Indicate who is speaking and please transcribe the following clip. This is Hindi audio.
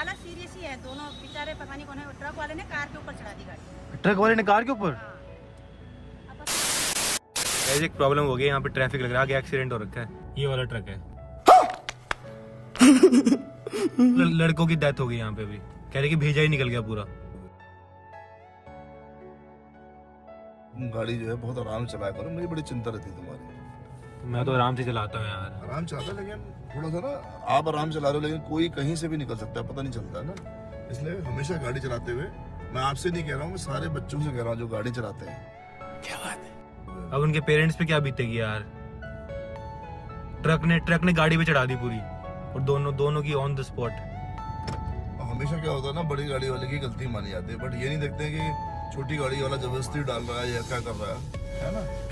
Speaker 1: हालत सीरियस ही है, दोनों बेचारे पता नहीं कौन है, ट्रक वाले ने कार के ऊपर चढ़ा दी गाड़ी।
Speaker 2: ट्रक वाले ने कार के ऊपर?
Speaker 3: ऐसे एक प्रॉब्लम हो गई, यहाँ पे ट्रैफिक लग रहा है, आगे एक्सीडेंट हो रखा है। ये वाला ट्रक है। लड़कों की डेथ हो गई यहाँ पे भी, कह रहे कि भेजा ही निकल गया पूरा।
Speaker 4: गाड़ी जो है बहुत आराम चलाया करो, मुझे बड़ी चिंता रहती है तुम्हारी।
Speaker 3: मैं तो आराम से चलाता हूँ यार।
Speaker 4: आराम चलाता, लेकिन थोड़ा सा ना आप आराम चला रहे हो, लेकिन कोई कहीं से भी निकल सकता है, पता नहीं चलता है ना। इसलिए हमेशा गाड़ी चलाते हुए, मैं आपसे नहीं कह रहा हूँ, मैं सारे बच्चों से कह रहा हूँ जो गाड़ी चलाते हैं।
Speaker 3: क्या बात है। अब उनके पेरेंट्स पे क्या बीतेगी यार। ट्रक ने गाड़ी पे चढ़ा दी पूरी, और दोनों की ऑन द स्पॉट।
Speaker 4: हमेशा क्या होता है ना, बड़ी गाड़ी वाले की गलती मानी जाती है, बट ये नहीं देखते कि छोटी गाड़ी वाला जबरदस्ती डाल रहा है या क्या कर रहा है ना।